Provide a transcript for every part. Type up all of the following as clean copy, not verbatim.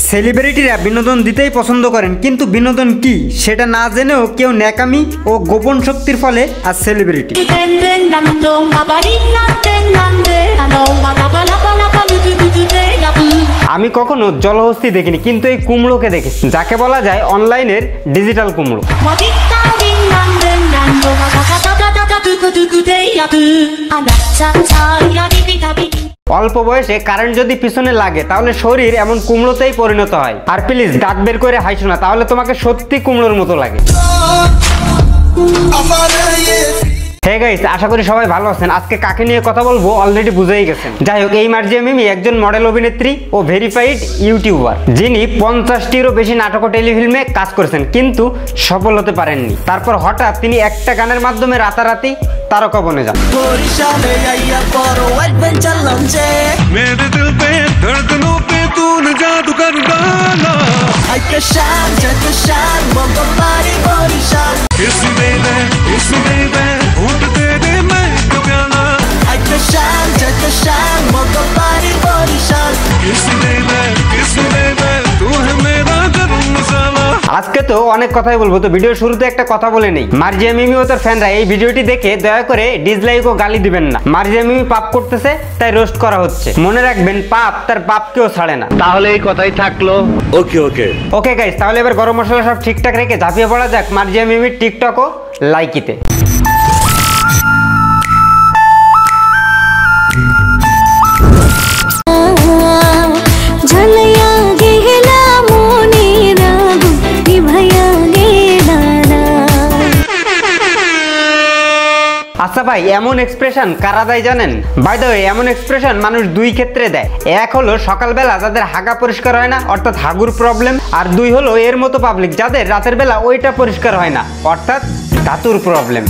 সেলিব্রিটিরা বিনোদন দিতেই পছন্দ করেন, কিন্তু বিনোদন কি সেটা না জেনেও কেউ ন্যাকামি ও গোপন শক্তির ফলে আজ সেলিব্রিটি। আমি কখনো জলহস্তি দেখিনি, কিন্তু এই কুমড়োকে দেখেছি, যাকে বলা যায় অনলাইনের ডিজিটাল কুমড়ো। অল্প বয়সে কারেন্ট যদি পিছনে লাগে তাহলে শরীর এমন কুমড়োতেই পরিণত হয়। আর প্লিজ দাঁত বের করে হাসো না, তাহলে তোমাকে সত্যি কুমড়োর মতো লাগে। হে গাইস, আশা করি সবাই ভালো আছেন। আজকে কাকে নিয়ে কথা বলবো অলরেডি বুঝেই গেছেন। যাই হোক, এই মার্জিয়া মিমি একজন মডেল অভিনেত্রী ও ভেরিফাইড ইউটিউবার, যিনি 50টিরও বেশি নাটক ও টেলিফিল্মে কাজ করেছেন, কিন্তু সফল হতে পারেননি। তারপর হঠাৎ তিনি একটা গানের মাধ্যমে রাতারাতি তারকা বনে যান। আজকে তো অনেক কথাই বলবো, তো ভিডিওর শুরুতে একটা কথা বলে নেই। মার্জিয়া মিমি ও তার ফ্যানরা এই ভিডিওটি দেখে দয়া করে ডিসলাইক ও গালি দিবেন না। মার্জিয়া মিমি পাপ করতেছে, তাই রোস্ট করা হচ্ছে। মনে রাখবেন, পাপ তার বাপকেও ছাড়ে না। তাহলে এই কথাই থাকলো। ওকে গাইস, তাহলে এবার গরম মশলা সব ঠিকঠাক রেখে ঝাঁপিয়ে পড়া যাক মার্জিয়া মিমির টিকটক ও লাইকিতে। আচ্ছা ভাই, এমন এক্সপ্রেশন কারা দেয় জানেন? বাই দ্য ওয়ে, এমন এক্সপ্রেশন মানুষ দুই ক্ষেত্রে দেয়। এক হলো সকালবেলা যাদের হাগা পরিষ্কার হয় না, অর্থাৎ হাগুর প্রবলেম। আর দুই হলো এর মতো পাবলিক যাদের রাতের বেলা ওইটা পরিষ্কার হয় না, অর্থাৎ ধাতুর প্রবলেম।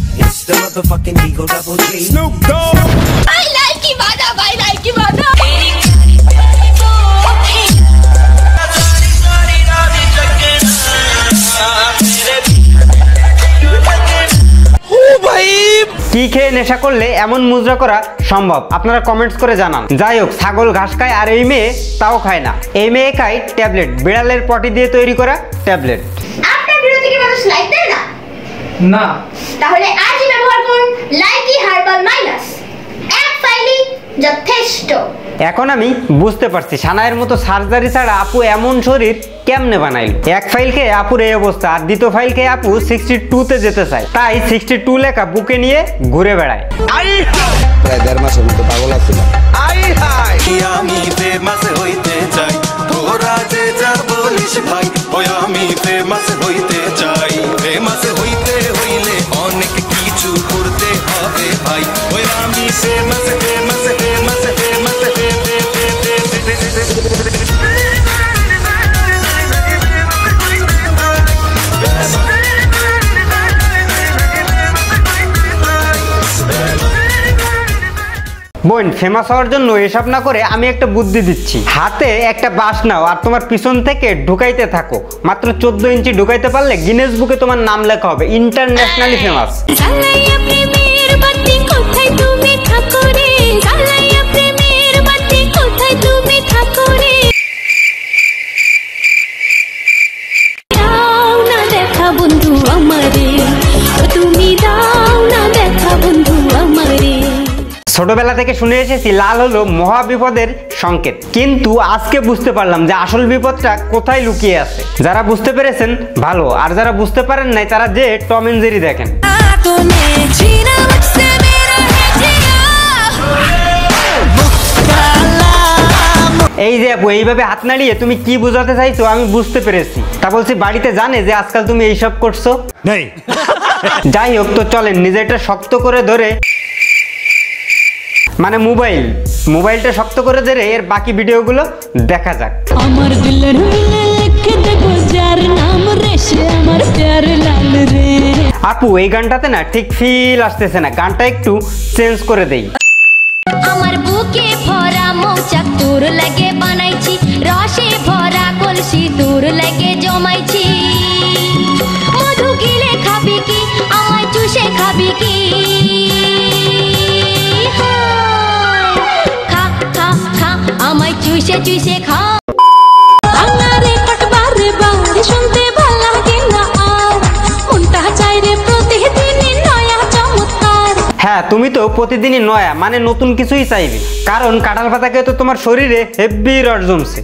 কি খেয়ে নেশা করলে এমন মুজরা করা সম্ভব? আপনারা কমেন্টস করে জানান। যাই হোক, ছাগল ঘাস খায় আর এই মেয়ে তাও খায় না। এই মেয়ে খায় ট্যাবলেট, বিড়ালের পটি দিয়ে তৈরি করা ট্যাবলেট। আপনার ভিডিও থেকে মানুষ লাইক দেয় না? না। তাহলে আজই ব্যবহার করুন লাইকি হার্বাল মাইনাস। এক ফাইলই যথেষ্ট। এখন আমি বুঝতে পারছি সানায়ের মতো সার্জারি ছাড়া আপু এমন শরীর কেমনে বানাইল। এক ফাইল খেয়ে আপুর এই অবস্থা, আর দ্বিতীয় ফাইল খেয়ে আপু 62-তে যেতে চায়, তাই 62 লেখা বুকে নিয়ে ঘুরে বেড়ায়। প্রায় 1.5 মাসের মতো পাগল আছিল। আমি ফেমাস হইতে চাই, তোরা যে যা বলিস ভাই, ওই আমি ফেমাস হইতে চাই। ফেমাস হইতে হইলে অনেক কিছু করতে হবে ভাই, ওই আমি ফেমাস ফেমাস ফেমাস ফেমাস। বোন, ফেমাস হওয়ার জন্য এসব না করে আমি একটা বুদ্ধি দিচ্ছি। হাতে একটা বাঁশ নাও আর তোমার পিছন থেকে ঢুকাইতে থাকো। মাত্র 14 ইঞ্চি ঢুকাইতে পারলে গিনেস বুকে তোমার নাম লেখা হবে, ইন্টারন্যাশনালি ফেমাস। ছোটবেলা থেকে শুনে এসেছি লাল হলো মহা বিপদের সংকেত, কিন্তু আজকে বুঝতে পারলাম যে আসল বিপদটা কোথায় লুকিয়ে আছে। যারা বুঝতে পেরেছেন ভালো, আর যারা বুঝতে পারেন নাই তারা যে টম এন্ড জেরি দেখেন। এই যে আপু, এইভাবে হাত নাড়িয়ে তুমি কি বোঝাতে চাইছো আমি বুঝতে পেরেছি। তা বলছি, বাড়িতে জানে যে আজকাল তুমি এইসব করছো? যাই হোক, তো চলেন নিজেটা শক্ত করে ধরে, মানে মোবাইলটা শক্ত করে ধরে এর বাকি ভিডিওগুলো দেখা যাক। আমার দিলের লিখে দেখো যার নাম রে, সে আমার প্যার লাল রে। আপু, এই গানটাতে না ঠিক ফিল আসতেছে না, গানটা একটু চেঞ্জ করে দেই। আমার বুকে ভরা মৌচাক তোর লাগে বানাইছি, রসে ভরা কলসি তোর লাগে জমাইছি। মধু গিলে খাবি কি, আমায় চুষে খাবি কি? আমায় চুষে চুষে খা। তুমি তো প্রতিদিনই নয়া মানে নতুন কিছুই চাইবে, কারণ কাঁঠাল পাতাকে তো তোমার শরীরে হেভি রড জমছে।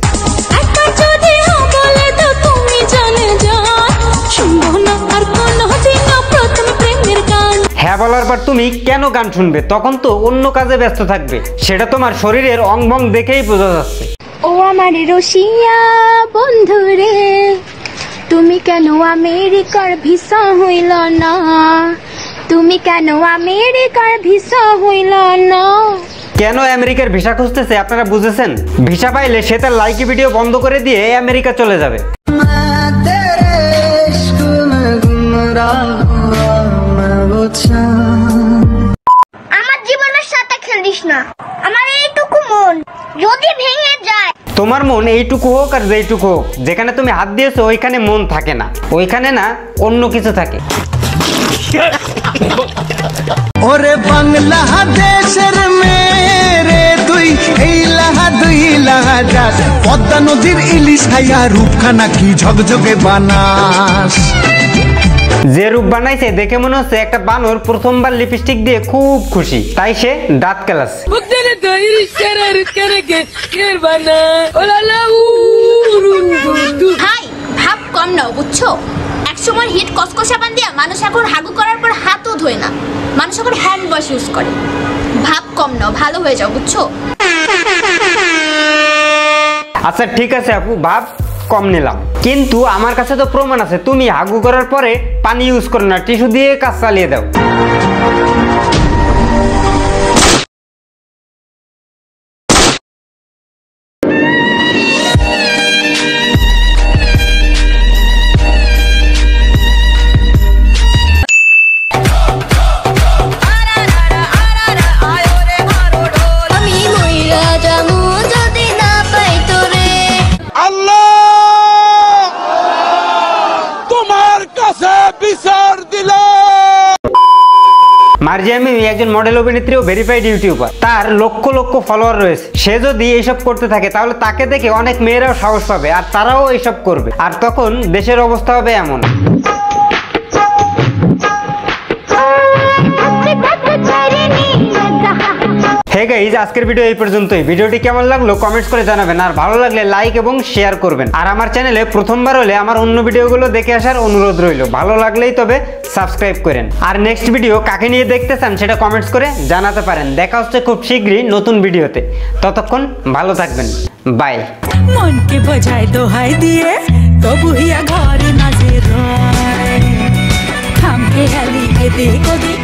হ্যাঁ বলার পর তুমি কেন গান শুনবে? তখন তো অন্য কাজে ব্যস্ত থাকবে, সেটা তোমার শরীরের অঙ্গভঙ্গ দেখেই বোঝা যাচ্ছে। ও আমার রসিয়া বন্ধুরে, তুমি কেন আমেরিকার ভিসা হইল না? তুমি কেন আমেরিকার ভিসা হইল না? কেন আমেরিকার ভিসা খুঁজতেছে আপনারা বুঝেছেন? ভিসা পাইলে সে তার লাইকি ভিডিও বন্ধ করে দিয়ে আমেরিকা চলে যাবে। আমার জীবনের সাথে খেলিস না, আমার এইটুকু মন যদি ভেঙে যায়। তোমার মন এইটুকু হোক আর যেইটুকু হোক, যেখানে তুমি হাত দিয়েছো ওইখানে মন থাকে না, ওইখানে না অন্য কিছু থাকে। ওরে বাংলাদেশের মেরে তুই এই লাহা দুই লাহা যাস, পদ্মা নদীর ইলিশ খাইয়া রূপখানা কি ঝকঝকে বানাস। যে রূপ বানাইছে দেখে মনে হচ্ছে একটা বানর প্রথমবার লিপস্টিক দিয়ে খুব খুশি, তাই সে দাঁত কেলাচ্ছে। হাই ভাব কম নাও বুঝছো? একসময় হিট কসকসা বান দিয়া মানুষ এখন হাগু করার পর হাতও ধোয় না, মানুষ এখন হ্যান্ড ওয়াশ ইউজ করে। ভাব কম নাও, ভালো হয়ে যাও বুঝছো? আচ্ছা ঠিক আছে আপু, ভাব কম নিলাম, কিন্তু আমার কাছে তো প্রমাণ আছে তুমি হাগু করার পরে পানি ইউজ করো না, টিস্যু দিয়ে কাজ চালিয়ে দাও। আমি মইরা যামু যদি না পাই তোরে। মার্জিয়া মিমি একজন মডেল অভিনেত্রী ও ভেরিফাইড ইউটিউবার, তার লক্ষ লক্ষ ফলোয়ার রয়েছে। সে যদি এইসব করতে থাকে তাহলে তাকে দেখে অনেক মেয়েরাও সাহস পাবে আর তারাও এইসব করবে, আর তখন দেশের অবস্থা হবে এমন। হে গাইস, আজকের ভিডিও এই পর্যন্তই। ভিডিওটি কেমন লাগলো কমেন্টস করে জানাবেন, আর ভালো লাগলে লাইক এবং শেয়ার করবেন। আর আমার চ্যানেলে প্রথমবার হলে আমার অন্য ভিডিওগুলো দেখে আসার অনুরোধ রইল, ভালো লাগলেই তবে সাবস্ক্রাইব করেন। আর নেক্সট ভিডিও কাকে নিয়ে দেখতে চান সেটা কমেন্টস করে জানাতে পারেন। দেখা হচ্ছে খুব শীঘ্রই নতুন ভিডিওতে, ততক্ষণ ভালো থাকবেন, বাই। মনকে বোঝায় দোহাই দিয়ে তবু হিয়া ঘরে নাজে রয়, থামকে হালিয়ে দেখো